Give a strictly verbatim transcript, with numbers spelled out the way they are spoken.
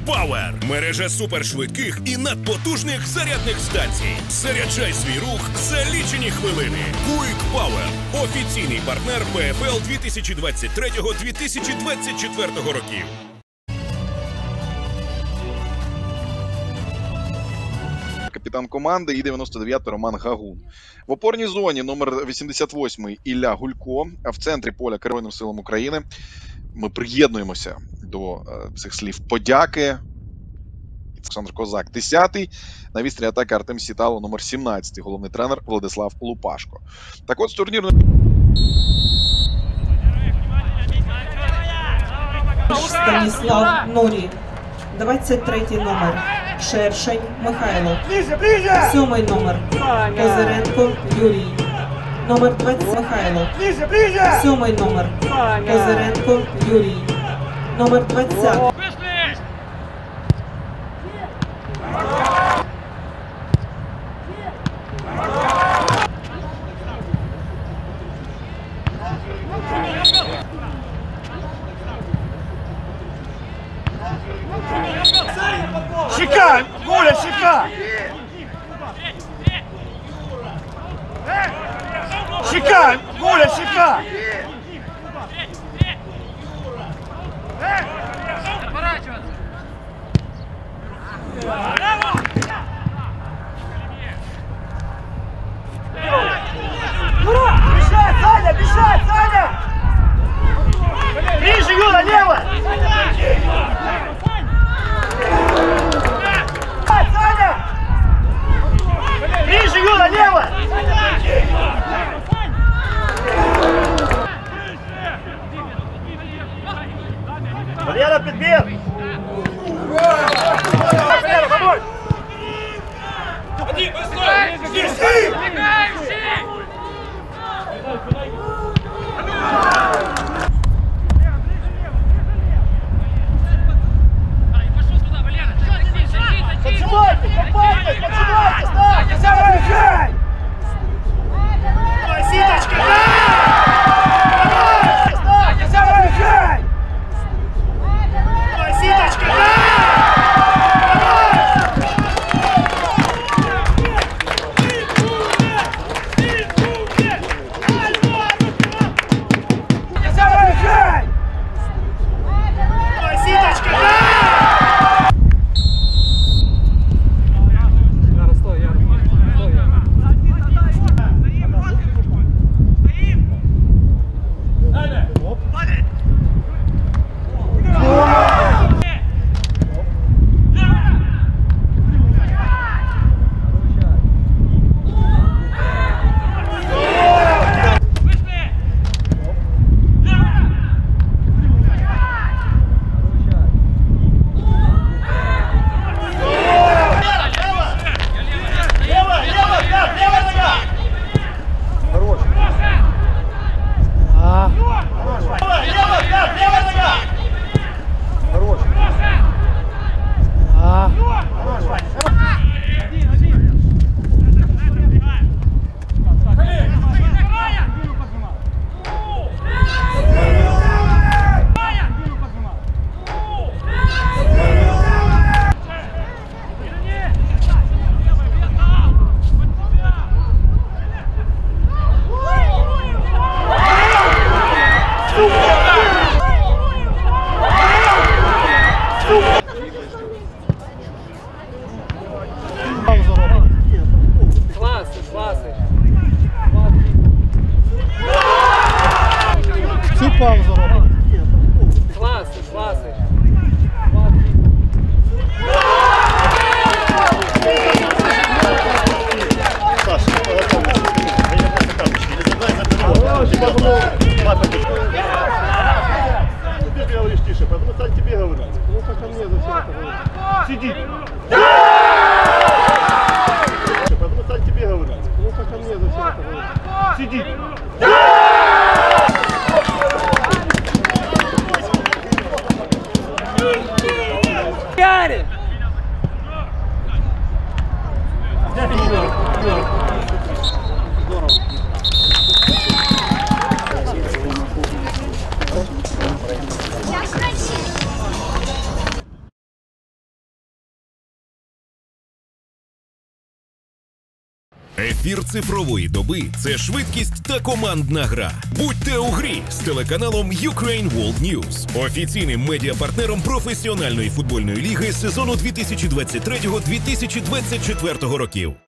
Power – мережа супершвидких і надпотужних зарядних станцій. Заряджай свій рух за лічені хвилини. Quick Power – офіційний партнер Пе Еф Ел дві тисячі двадцять третього - дві тисячі двадцять четвертого років. Капітан команди і дев'яносто дев'ятий Роман Гагун. В опорній зоні номер вісімдесят восьмий Ілля Гулько, а в центрі поля Збройним силам України. Ми приєднуємося до е, цих слів подяки. Олександр Козак десятий, на відстрілі атаки Артем Сітало номер сімнадцятий, головний тренер Владислав Лупашко. Так от з турнірної... Станіслав Норі, двадцять третій номер Шершень Михайло, сьомий номер Козиренко Юрій, номер двадцять Михайло, сьомий номер Козиренко Юрій, номер двадцять. Щека! Коля, щека! Щека! Коля, щека! Бежать, Саня, бежать, Саня! Ближе, Юра, лево! Ближе, Юра, лево! Валера, подбег! Валера, помочь! Один, постой! Держи! Поджимайте, копайте, поджимайте, ставь! Забегай! Ситочка, да! Ставь, забегай! Ситочка, да! Забегай! Ситочка, да! Цю паузу робимо. Класи, класи. Ты говоришь тише, потому что тебе говорю. Ну как ко мне зачем это говорить? Сиди. Потому что тебе говорю. Ну как ко мне зачем это говорить? Сиди. Гарри! Ефір цифрової доби – це швидкість та командна гра. Будьте у грі з телеканалом Ukraine World News, офіційним медіапартнером професіональної футбольної ліги сезону дві тисячі двадцять третього - дві тисячі двадцять четвертого років.